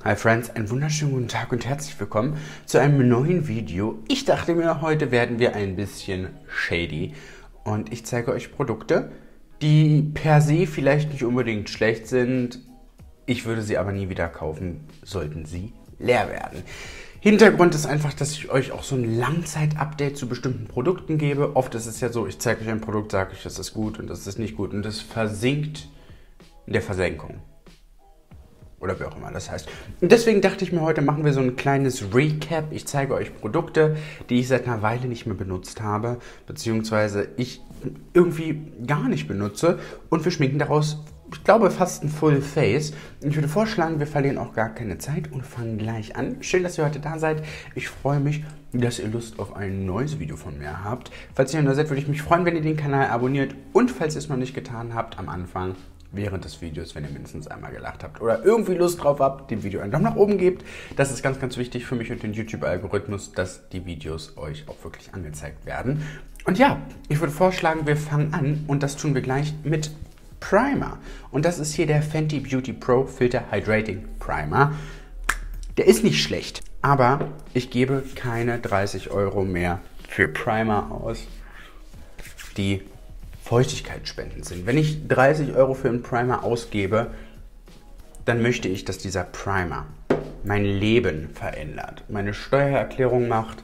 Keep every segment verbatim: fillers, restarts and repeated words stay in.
Hi Friends, einen wunderschönen guten Tag und herzlich willkommen zu einem neuen Video. Ich dachte mir, heute werden wir ein bisschen shady und ich zeige euch Produkte, die per se vielleicht nicht unbedingt schlecht sind. Ich würde sie aber nie wieder kaufen, sollten sie leer werden. Hintergrund ist einfach, dass ich euch auch so ein Langzeit-Update zu bestimmten Produkten gebe. Oft ist es ja so, ich zeige euch ein Produkt, sage euch, das ist gut und das ist nicht gut und das versinkt in der Versenkung. Oder wie auch immer das heißt. Und deswegen dachte ich mir, heute machen wir so ein kleines Recap. Ich zeige euch Produkte, die ich seit einer Weile nicht mehr benutzt habe, beziehungsweise ich irgendwie gar nicht benutze. Und wir schminken daraus, ich glaube, fast ein Full Face. Und ich würde vorschlagen, wir verlieren auch gar keine Zeit und fangen gleich an. Schön, dass ihr heute da seid. Ich freue mich, dass ihr Lust auf ein neues Video von mir habt. Falls ihr neu seid, würde ich mich freuen, wenn ihr den Kanal abonniert. Und falls ihr es noch nicht getan habt, am Anfang, während des Videos, wenn ihr mindestens einmal gelacht habt oder irgendwie Lust drauf habt, dem Video einen Daumen nach oben gebt. Das ist ganz, ganz wichtig für mich und den YouTube-Algorithmus, dass die Videos euch auch wirklich angezeigt werden. Und ja, ich würde vorschlagen, wir fangen an und das tun wir gleich mit Primer. Und das ist hier der Fenty Beauty Pro Filter Hydrating Primer. Der ist nicht schlecht, aber ich gebe keine dreißig Euro mehr für Primer aus, die feuchtigkeitsspendend sind. Wenn ich dreißig Euro für einen Primer ausgebe, dann möchte ich, dass dieser Primer mein Leben verändert, meine Steuererklärung macht,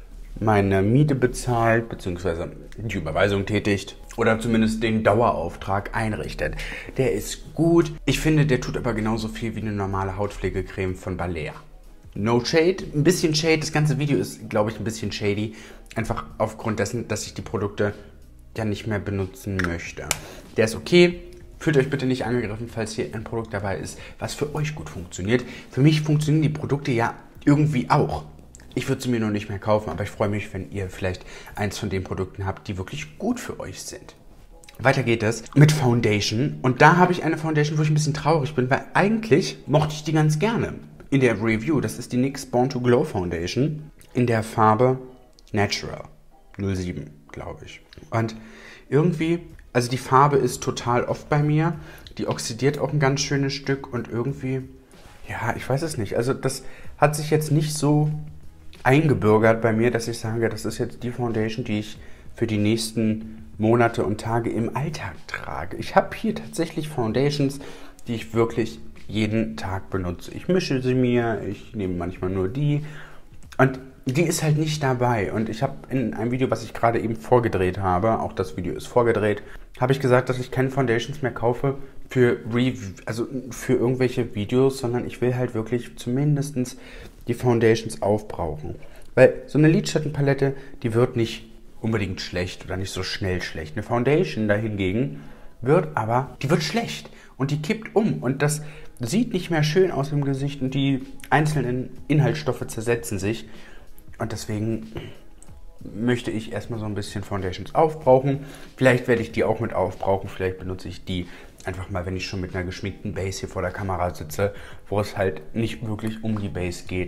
meine Miete bezahlt, beziehungsweise die Überweisung tätigt oder zumindest den Dauerauftrag einrichtet. Der ist gut. Ich finde, der tut aber genauso viel wie eine normale Hautpflegecreme von Balea. No shade, ein bisschen shade. Das ganze Video ist, glaube ich, ein bisschen shady. Einfach aufgrund dessen, dass ich die Produkte ja nicht mehr benutzen möchte. Der ist okay. Fühlt euch bitte nicht angegriffen, falls hier ein Produkt dabei ist, was für euch gut funktioniert. Für mich funktionieren die Produkte ja irgendwie auch. Ich würde sie mir noch nicht mehr kaufen, aber ich freue mich, wenn ihr vielleicht eins von den Produkten habt, die wirklich gut für euch sind. Weiter geht es mit Foundation. Und da habe ich eine Foundation, wo ich ein bisschen traurig bin, weil eigentlich mochte ich die ganz gerne in der Review. Das ist die N Y X Born to Glow Foundation in der Farbe Natural null sieben, glaube ich. Und irgendwie, also die Farbe ist total oft bei mir. Die oxidiert auch ein ganz schönes Stück und irgendwie, ja, ich weiß es nicht. Also das hat sich jetzt nicht so eingebürgert bei mir, dass ich sage, das ist jetzt die Foundation, die ich für die nächsten Monate und Tage im Alltag trage. Ich habe hier tatsächlich Foundations, die ich wirklich jeden Tag benutze. Ich mische sie mir, ich nehme manchmal nur die und die ist halt nicht dabei. Und ich habe in einem Video, was ich gerade eben vorgedreht habe, auch das Video ist vorgedreht, habe ich gesagt, dass ich keine Foundations mehr kaufe für Review, also für irgendwelche Videos, sondern ich will halt wirklich zumindest die Foundations aufbrauchen. Weil so eine Lidschattenpalette, die wird nicht unbedingt schlecht oder nicht so schnell schlecht. Eine Foundation dahingegen wird aber, die wird schlecht und die kippt um und das sieht nicht mehr schön aus im Gesicht und die einzelnen Inhaltsstoffe zersetzen sich. Und deswegen möchte ich erstmal so ein bisschen Foundations aufbrauchen. Vielleicht werde ich die auch mit aufbrauchen. Vielleicht benutze ich die einfach mal, wenn ich schon mit einer geschminkten Base hier vor der Kamera sitze, wo es halt nicht wirklich um die Base geht.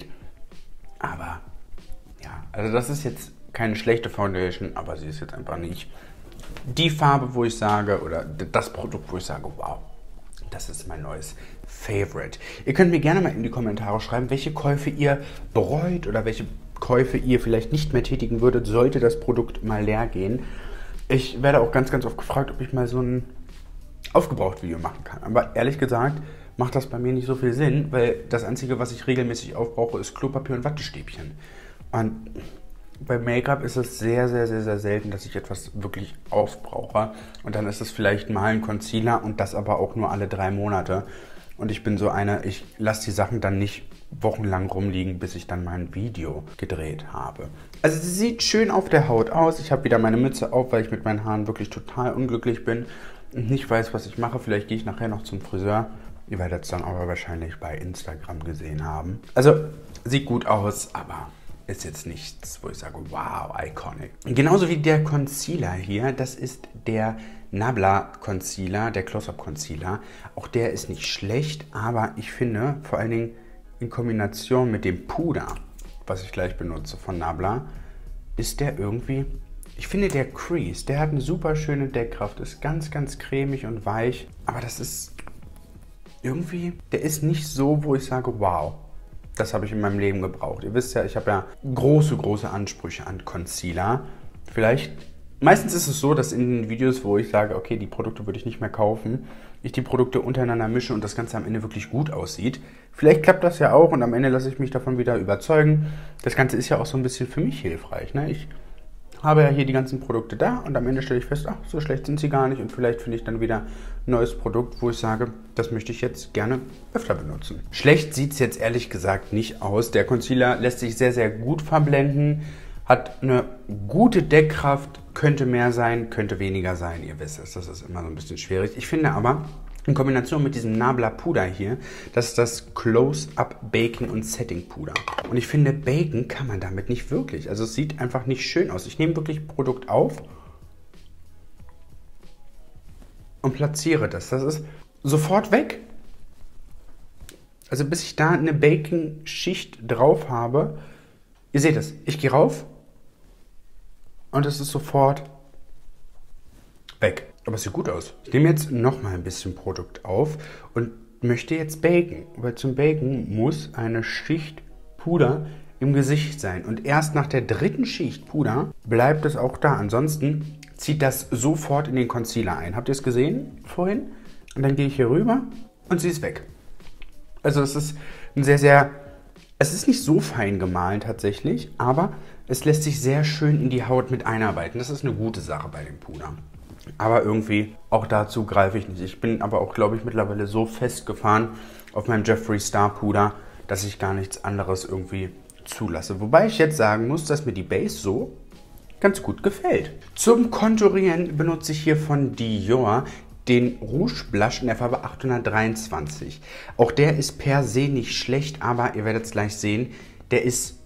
Aber ja, also das ist jetzt keine schlechte Foundation, aber sie ist jetzt einfach nicht die Farbe, wo ich sage, oder das Produkt, wo ich sage, wow, das ist mein neues Favorite. Ihr könnt mir gerne mal in die Kommentare schreiben, welche Käufe ihr bereut oder welche Käufe ihr vielleicht nicht mehr tätigen würdet, sollte das Produkt mal leer gehen. Ich werde auch ganz, ganz oft gefragt, ob ich mal so ein Aufgebraucht-Video machen kann. Aber ehrlich gesagt macht das bei mir nicht so viel Sinn, weil das Einzige, was ich regelmäßig aufbrauche, ist Klopapier und Wattestäbchen. Und bei Make-up ist es sehr, sehr, sehr, sehr selten, dass ich etwas wirklich aufbrauche. Und dann ist es vielleicht mal ein Concealer und das aber auch nur alle drei Monate. Und ich bin so einer, ich lasse die Sachen dann nicht wochenlang rumliegen, bis ich dann mein Video gedreht habe. Also sie sieht schön auf der Haut aus. Ich habe wieder meine Mütze auf, weil ich mit meinen Haaren wirklich total unglücklich bin und nicht weiß, was ich mache. Vielleicht gehe ich nachher noch zum Friseur. Ihr werdet es dann aber wahrscheinlich bei Instagram gesehen haben. Also sieht gut aus, aber ist jetzt nichts, wo ich sage, wow, iconic. Genauso wie der Concealer hier, das ist der Nabla Concealer, der Close-Up Concealer. Auch der ist nicht schlecht, aber ich finde, vor allen Dingen in Kombination mit dem Puder, was ich gleich benutze von Nabla, ist der irgendwie, ich finde der Crease, der hat eine super schöne Deckkraft, ist ganz, ganz cremig und weich, aber das ist irgendwie, der ist nicht so, wo ich sage, wow. Das habe ich in meinem Leben gebraucht. Ihr wisst ja, ich habe ja große, große Ansprüche an Concealer. Vielleicht, meistens ist es so, dass in den Videos, wo ich sage, okay, die Produkte würde ich nicht mehr kaufen, ich die Produkte untereinander mische und das Ganze am Ende wirklich gut aussieht. Vielleicht klappt das ja auch und am Ende lasse ich mich davon wieder überzeugen. Das Ganze ist ja auch so ein bisschen für mich hilfreich, ne? Ich habe ja hier die ganzen Produkte da und am Ende stelle ich fest, ach, so schlecht sind sie gar nicht und vielleicht finde ich dann wieder ein neues Produkt, wo ich sage, das möchte ich jetzt gerne öfter benutzen. Schlecht sieht es jetzt ehrlich gesagt nicht aus. Der Concealer lässt sich sehr, sehr gut verblenden, hat eine gute Deckkraft, könnte mehr sein, könnte weniger sein. Ihr wisst es, das ist immer so ein bisschen schwierig. Ich finde aber, in Kombination mit diesem Nabla Puder hier, das ist das Close-Up Baking und Setting Puder. Und ich finde, baken kann man damit nicht wirklich. Also es sieht einfach nicht schön aus. Ich nehme wirklich Produkt auf und platziere das. Das ist sofort weg. Also bis ich da eine Baking-Schicht drauf habe. Ihr seht es, ich gehe rauf und es ist sofort weg. Aber es sieht gut aus. Ich nehme jetzt nochmal ein bisschen Produkt auf und möchte jetzt baken. Weil zum Baken muss eine Schicht Puder im Gesicht sein. Und erst nach der dritten Schicht Puder bleibt es auch da. Ansonsten zieht das sofort in den Concealer ein. Habt ihr es gesehen vorhin? Und dann gehe ich hier rüber und sie ist weg. Also es ist ein sehr, sehr... Es ist nicht so fein gemahlen tatsächlich, aber es lässt sich sehr schön in die Haut mit einarbeiten. Das ist eine gute Sache bei dem Puder. Aber irgendwie, auch dazu greife ich nicht. Ich bin aber auch, glaube ich, mittlerweile so festgefahren auf meinem Jeffree Star Puder, dass ich gar nichts anderes irgendwie zulasse. Wobei ich jetzt sagen muss, dass mir die Base so ganz gut gefällt. Zum Konturieren benutze ich hier von Dior den Rouge Blush in der Farbe achthundertdreiundzwanzig. Auch der ist per se nicht schlecht, aber ihr werdet es gleich sehen, der ist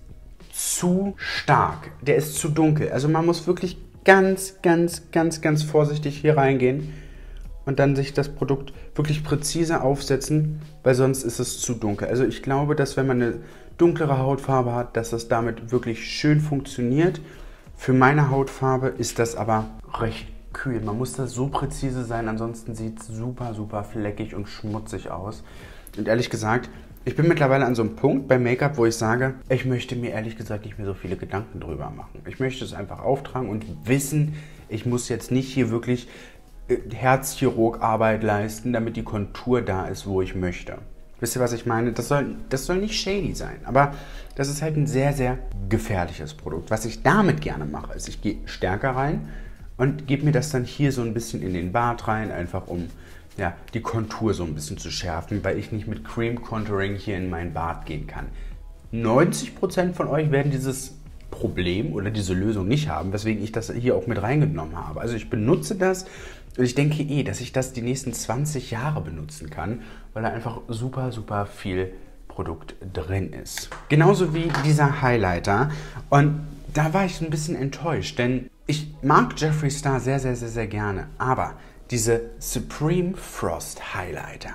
zu stark. Der ist zu dunkel. Also man muss wirklich ganz, ganz, ganz, ganz vorsichtig hier reingehen und dann sich das Produkt wirklich präzise aufsetzen, weil sonst ist es zu dunkel. Also ich glaube, dass wenn man eine dunklere Hautfarbe hat, dass das damit wirklich schön funktioniert. Für meine Hautfarbe ist das aber recht kühl. Man muss da so präzise sein, ansonsten sieht es super, super fleckig und schmutzig aus. Und ehrlich gesagt, ich bin mittlerweile an so einem Punkt beim Make-up, wo ich sage, ich möchte mir ehrlich gesagt nicht mehr so viele Gedanken drüber machen. Ich möchte es einfach auftragen und wissen, ich muss jetzt nicht hier wirklich Herzchirurgarbeit leisten, damit die Kontur da ist, wo ich möchte. Wisst ihr, was ich meine? Das soll, das soll nicht shady sein, aber das ist halt ein sehr, sehr gefährliches Produkt. Was ich damit gerne mache, ist, ich gehe stärker rein und gebe mir das dann hier so ein bisschen in den Bart rein, einfach um ja, die Kontur so ein bisschen zu schärfen, weil ich nicht mit Cream Contouring hier in meinen Bart gehen kann. neunzig Prozent von euch werden dieses Problem oder diese Lösung nicht haben, weswegen ich das hier auch mit reingenommen habe. Also ich benutze das und ich denke eh, dass ich das die nächsten zwanzig Jahre benutzen kann, weil da einfach super, super viel Produkt drin ist. Genauso wie dieser Highlighter. Und da war ich ein bisschen enttäuscht, denn ich mag Jeffree Star sehr, sehr, sehr, sehr gerne, aber diese Supreme Frost Highlighter,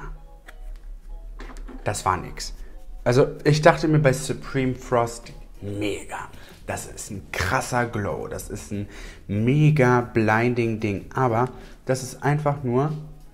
das war nix. Also ich dachte mir bei Supreme Frost, mega. Das ist ein krasser Glow, das ist ein mega blinding Ding. Aber das ist einfach nur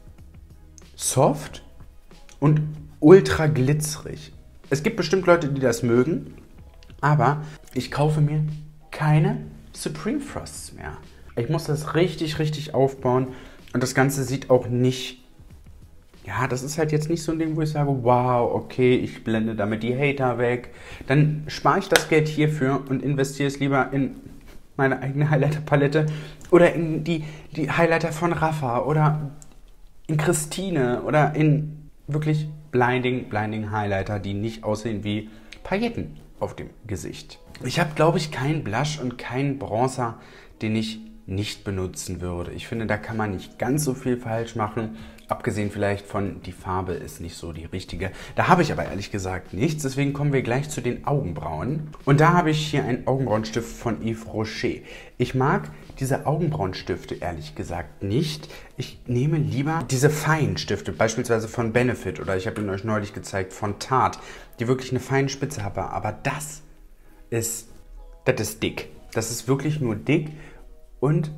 soft und ultra glitzerig. Es gibt bestimmt Leute, die das mögen, aber ich kaufe mir keine Supreme Frosts mehr. Ich muss das richtig, richtig aufbauen. Und das Ganze sieht auch nicht, ja, das ist halt jetzt nicht so ein Ding, wo ich sage, wow, okay, ich blende damit die Hater weg. Dann spare ich das Geld hierfür und investiere es lieber in meine eigene Highlighter-Palette oder in die, die Highlighter von Rafa oder in Christine oder in wirklich blinding, blinding Highlighter, die nicht aussehen wie Pailletten auf dem Gesicht. Ich habe, glaube ich, keinen Blush und keinen Bronzer, den ich nicht benutzen würde. Ich finde, da kann man nicht ganz so viel falsch machen. Abgesehen vielleicht von, die Farbe ist nicht so die richtige. Da habe ich aber ehrlich gesagt nichts. Deswegen kommen wir gleich zu den Augenbrauen. Und da habe ich hier einen Augenbrauenstift von Yves Rocher. Ich mag diese Augenbrauenstifte ehrlich gesagt nicht. Ich nehme lieber diese feinen Stifte, beispielsweise von Benefit oder ich habe ihn euch neulich gezeigt von Tarte, die wirklich eine feine Spitze haben. Aber das ist, das ist dick. Das ist wirklich nur dick. Und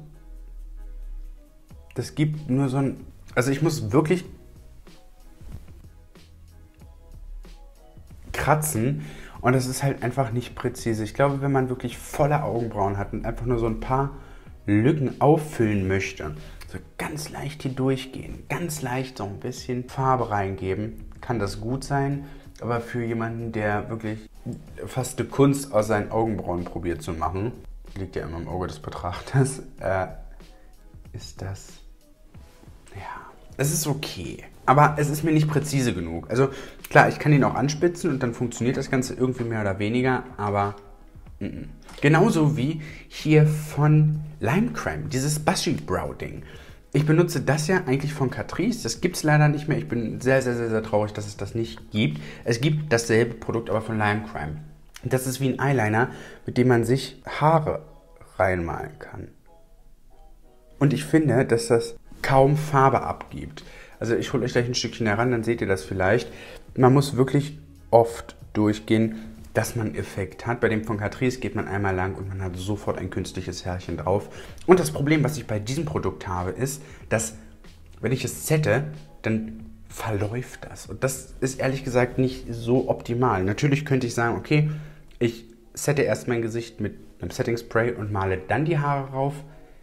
das gibt nur so ein... Also ich muss wirklich kratzen und das ist halt einfach nicht präzise. Ich glaube, wenn man wirklich volle Augenbrauen hat und einfach nur so ein paar Lücken auffüllen möchte, so ganz leicht hier durchgehen, ganz leicht so ein bisschen Farbe reingeben, kann das gut sein. Aber für jemanden, der wirklich fast eine Kunst aus seinen Augenbrauen probiert zu machen, liegt ja immer im Auge des Betrachters, äh, ist das, ja, es ist okay. Aber es ist mir nicht präzise genug. Also klar, ich kann ihn auch anspitzen und dann funktioniert das Ganze irgendwie mehr oder weniger, aber n-n. Genauso wie hier von Lime Crime, dieses Bushy Brow Ding. Ich benutze das ja eigentlich von Catrice, das gibt es leider nicht mehr. Ich bin sehr, sehr, sehr, sehr traurig, dass es das nicht gibt. Es gibt dasselbe Produkt, aber von Lime Crime. Das ist wie ein Eyeliner, mit dem man sich Haare reinmalen kann. Und ich finde, dass das kaum Farbe abgibt. Also ich hole euch gleich ein Stückchen heran, dann seht ihr das vielleicht. Man muss wirklich oft durchgehen, dass man einen Effekt hat. Bei dem von Catrice geht man einmal lang und man hat sofort ein künstliches Härchen drauf. Und das Problem, was ich bei diesem Produkt habe, ist, dass, wenn ich es sette, dann verläuft das. Und das ist ehrlich gesagt nicht so optimal. Natürlich könnte ich sagen, okay, ich sette erst mein Gesicht mit einem Setting Spray und male dann die Haare rauf.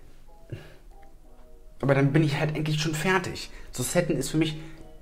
Aber dann bin ich halt eigentlich schon fertig. So setten ist für mich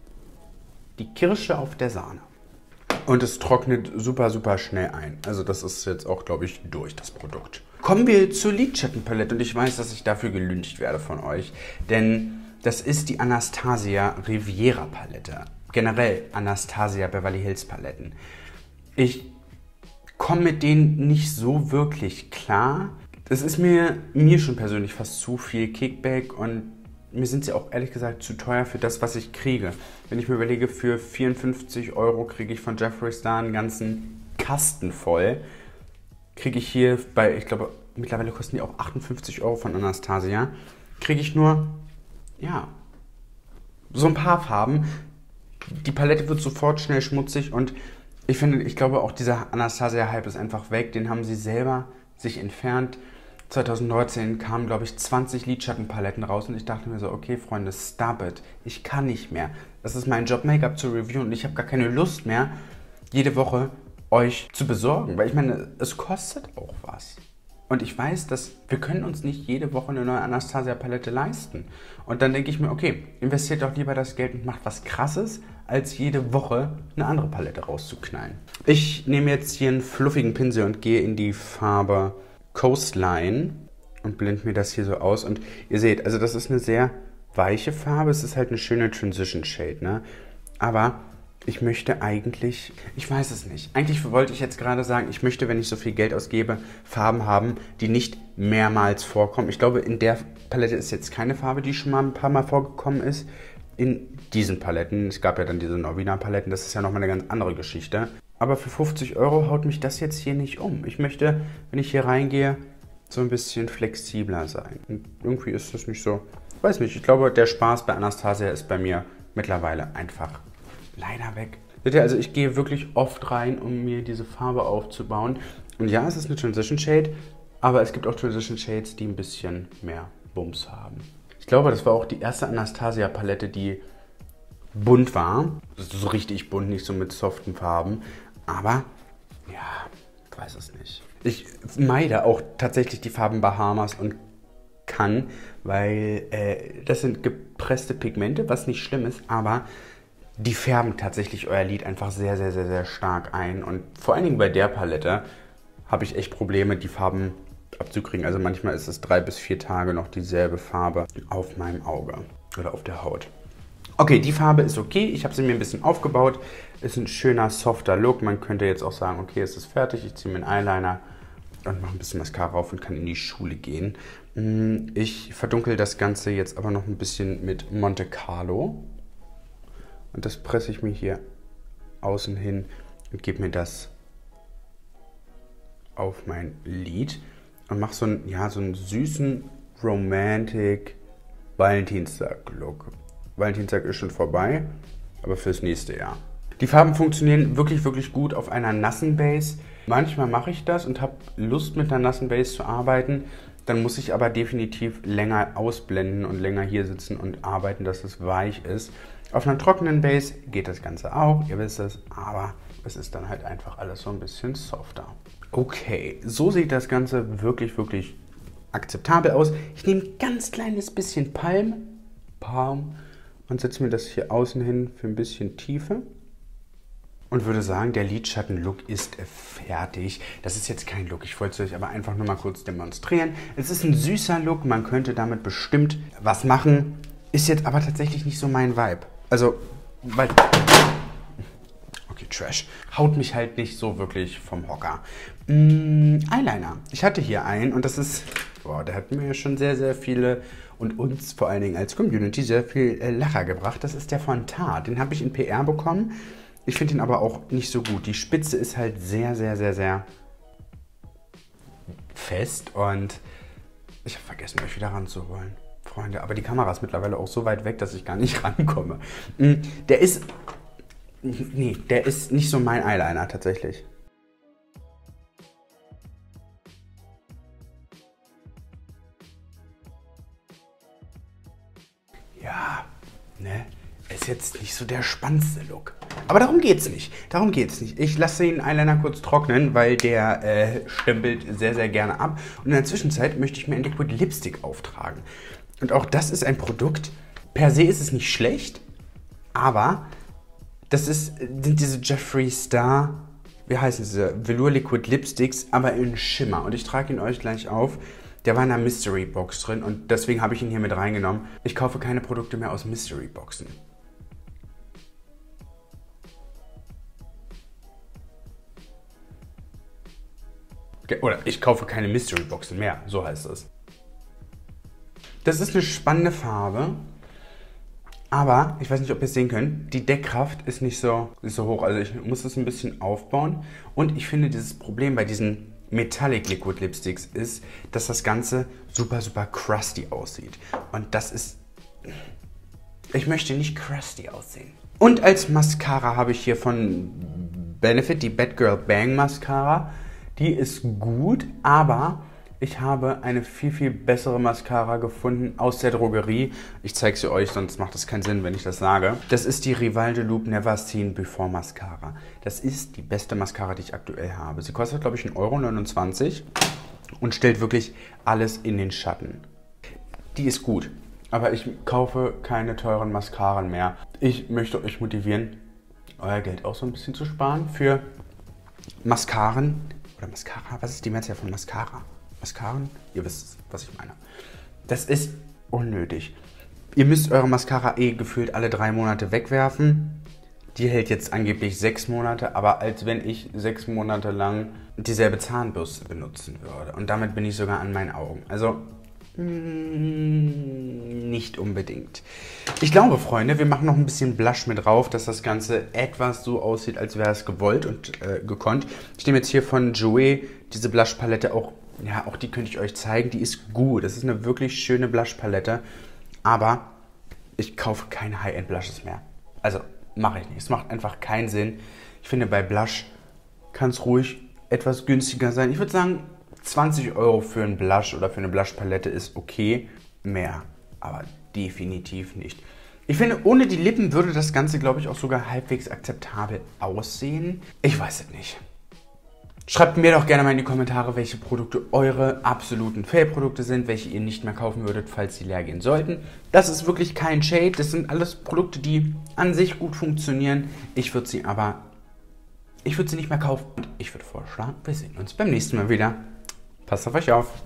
die Kirsche auf der Sahne. Und es trocknet super, super schnell ein. Also das ist jetzt auch, glaube ich, durch, das Produkt. Kommen wir zur Lidschattenpalette. Und ich weiß, dass ich dafür gelyncht werde von euch. Denn das ist die Anastasia Riviera Palette. Generell Anastasia Beverly Hills Paletten. Ich komme mit denen nicht so wirklich klar. Das ist mir, mir schon persönlich fast zu viel Kickback und mir sind sie auch ehrlich gesagt zu teuer für das, was ich kriege. Wenn ich mir überlege, für vierundfünfzig Euro kriege ich von Jeffree Star einen ganzen Kasten voll. Kriege ich hier bei, ich glaube, mittlerweile kosten die auch achtundfünfzig Euro von Anastasia. Kriege ich nur, ja, so ein paar Farben. Die Palette wird sofort schnell schmutzig und ich finde, ich glaube auch dieser Anastasia-Hype ist einfach weg. Den haben sie selber sich entfernt. zwanzig neunzehn kamen, glaube ich, zwanzig Lidschattenpaletten raus und ich dachte mir so, okay, Freunde, stop it. Ich kann nicht mehr. Das ist mein Job, Make-up zu reviewen und ich habe gar keine Lust mehr, jede Woche euch zu besorgen. Weil ich meine, es kostet auch was. Und ich weiß, dass wir können uns nicht jede Woche eine neue Anastasia-Palette leisten. Und dann denke ich mir, okay, investiert doch lieber das Geld und macht was Krasses, als jede Woche eine andere Palette rauszuknallen. Ich nehme jetzt hier einen fluffigen Pinsel und gehe in die Farbe Coastline und blende mir das hier so aus. Und ihr seht, also das ist eine sehr weiche Farbe. Es ist halt eine schöne Transition Shade, ne? Aber ich möchte eigentlich, ich weiß es nicht. Eigentlich wollte ich jetzt gerade sagen, ich möchte, wenn ich so viel Geld ausgebe, Farben haben, die nicht mehrmals vorkommen. Ich glaube, in der Palette ist jetzt keine Farbe, die schon mal ein paar Mal vorgekommen ist. In diesen Paletten, es gab ja dann diese Norvina Paletten, das ist ja nochmal eine ganz andere Geschichte. Aber für fünfzig Euro haut mich das jetzt hier nicht um. Ich möchte, wenn ich hier reingehe, so ein bisschen flexibler sein. Und irgendwie ist das nicht so, ich weiß nicht, ich glaube, der Spaß bei Anastasia ist bei mir mittlerweile einfach leider weg. Seht ihr, also ich gehe wirklich oft rein, um mir diese Farbe aufzubauen. Und ja, es ist eine Transition Shade, aber es gibt auch Transition Shades, die ein bisschen mehr Bums haben. Ich glaube, das war auch die erste Anastasia Palette, die bunt war. So richtig bunt, nicht so mit soften Farben. Aber, ja, ich weiß es nicht. Ich meide auch tatsächlich die Farben Bahamas und Cannes, weil äh, das sind gepresste Pigmente, was nicht schlimm ist, aber die färben tatsächlich euer Lid einfach sehr, sehr, sehr, sehr stark ein. Und vor allen Dingen bei der Palette habe ich echt Probleme, die Farben abzukriegen. Also manchmal ist es drei bis vier Tage noch dieselbe Farbe auf meinem Auge oder auf der Haut. Okay, die Farbe ist okay. Ich habe sie mir ein bisschen aufgebaut. Ist ein schöner, softer Look. Man könnte jetzt auch sagen, okay, es ist fertig. Ich ziehe mir einen Eyeliner und mache ein bisschen Mascara auf und kann in die Schule gehen. Ich verdunkel das Ganze jetzt aber noch ein bisschen mit Monte Carlo. Und das presse ich mir hier außen hin und gebe mir das auf mein Lid. Und mache so einen, ja, so einen süßen, romantic Valentinstag-Look. Valentinstag ist schon vorbei, aber fürs nächste Jahr. Die Farben funktionieren wirklich, wirklich gut auf einer nassen Base. Manchmal mache ich das und habe Lust, mit einer nassen Base zu arbeiten. Dann muss ich aber definitiv länger ausblenden und länger hier sitzen und arbeiten, dass es weich ist. Auf einer trockenen Base geht das Ganze auch, ihr wisst es, aber es ist dann halt einfach alles so ein bisschen softer. Okay, so sieht das Ganze wirklich, wirklich akzeptabel aus. Ich nehme ein ganz kleines bisschen Palm, Palm und setze mir das hier außen hin für ein bisschen Tiefe. Und würde sagen, der Lidschatten-Look ist fertig. Das ist jetzt kein Look, ich wollte es euch aber einfach nur mal kurz demonstrieren. Es ist ein süßer Look, man könnte damit bestimmt was machen. Ist jetzt aber tatsächlich nicht so mein Vibe. Also, weil... Okay, Trash. Haut mich halt nicht so wirklich vom Hocker. Mm, Eyeliner. Ich hatte hier einen und das ist... Boah, der hat mir schon sehr, sehr viele und uns vor allen Dingen als Community sehr viel äh, Lacher gebracht. Das ist der von Tarte. Den habe ich in P R bekommen. Ich finde ihn aber auch nicht so gut. Die Spitze ist halt sehr, sehr, sehr, sehr fest und ich habe vergessen, euch wieder ranzuholen, Freunde. Aber die Kamera ist mittlerweile auch so weit weg, dass ich gar nicht rankomme. Der ist, nee, der ist nicht so mein Eyeliner tatsächlich. Ja, ne? Ist jetzt nicht so der spannendste Look. Aber darum geht's nicht. Darum geht's nicht. Ich lasse den Eyeliner kurz trocknen, weil der äh, stempelt sehr, sehr gerne ab. Und in der Zwischenzeit möchte ich mir ein Liquid Lipstick auftragen. Und auch das ist ein Produkt. Per se ist es nicht schlecht, aber das ist, sind diese Jeffree Star, wie heißen sie? Velour Liquid Lipsticks, aber in Schimmer. Und ich trage ihn euch gleich auf. Der war in einer Mystery Box drin und deswegen habe ich ihn hier mit reingenommen. Ich kaufe keine Produkte mehr aus Mystery Boxen. Oder ich kaufe keine Mystery Boxen mehr, so heißt es. Das ist eine spannende Farbe, aber ich weiß nicht, ob ihr es sehen könnt, die Deckkraft ist nicht so, nicht so hoch. Also ich muss das ein bisschen aufbauen und ich finde, dieses Problem bei diesen Metallic Liquid Lipsticks ist, dass das Ganze super, super crusty aussieht. Und das ist... Ich möchte nicht crusty aussehen. Und als Mascara habe ich hier von Benefit die Bad Girl Bang Mascara. Die ist gut, aber ich habe eine viel, viel bessere Mascara gefunden aus der Drogerie. Ich zeige sie euch, sonst macht das keinen Sinn, wenn ich das sage. Das ist die Rival de Loop Never Seen Before Mascara. Das ist die beste Mascara, die ich aktuell habe. Sie kostet, glaube ich, ein Euro neunundzwanzig und stellt wirklich alles in den Schatten. Die ist gut, aber ich kaufe keine teuren Mascaren mehr. Ich möchte euch motivieren, euer Geld auch so ein bisschen zu sparen für Mascaren. Oder Mascara? Was ist die Mehrzahl von Mascara? Mascaren? Ihr wisst, was ich meine. Das ist unnötig. Ihr müsst eure Mascara eh gefühlt alle drei Monate wegwerfen. Die hält jetzt angeblich sechs Monate, aber als wenn ich sechs Monate lang dieselbe Zahnbürste benutzen würde. Und damit bin ich sogar an meinen Augen. Also, nicht unbedingt. Ich glaube, Freunde, wir machen noch ein bisschen Blush mit drauf, dass das Ganze etwas so aussieht, als wäre es gewollt und äh, gekonnt. Ich nehme jetzt hier von Jouer diese Blush-Palette auch, ja, auch die könnte ich euch zeigen. Die ist gut. Das ist eine wirklich schöne Blush-Palette. Aber ich kaufe keine High-End-Blushes mehr. Also, mache ich nicht. Es macht einfach keinen Sinn. Ich finde, bei Blush kann es ruhig etwas günstiger sein. Ich würde sagen, zwanzig Euro für einen Blush oder für eine Blush-Palette ist okay. Mehr, aber definitiv nicht. Ich finde, ohne die Lippen würde das Ganze, glaube ich, auch sogar halbwegs akzeptabel aussehen. Ich weiß es nicht. Schreibt mir doch gerne mal in die Kommentare, welche Produkte eure absoluten Fail-Produkte sind, welche ihr nicht mehr kaufen würdet, falls sie leer gehen sollten. Das ist wirklich kein Shade. Das sind alles Produkte, die an sich gut funktionieren. Ich würde sie aber, ich würde sie nicht mehr kaufen. Und ich würde vorschlagen, wir sehen uns beim nächsten Mal wieder. Passt auf euch auf.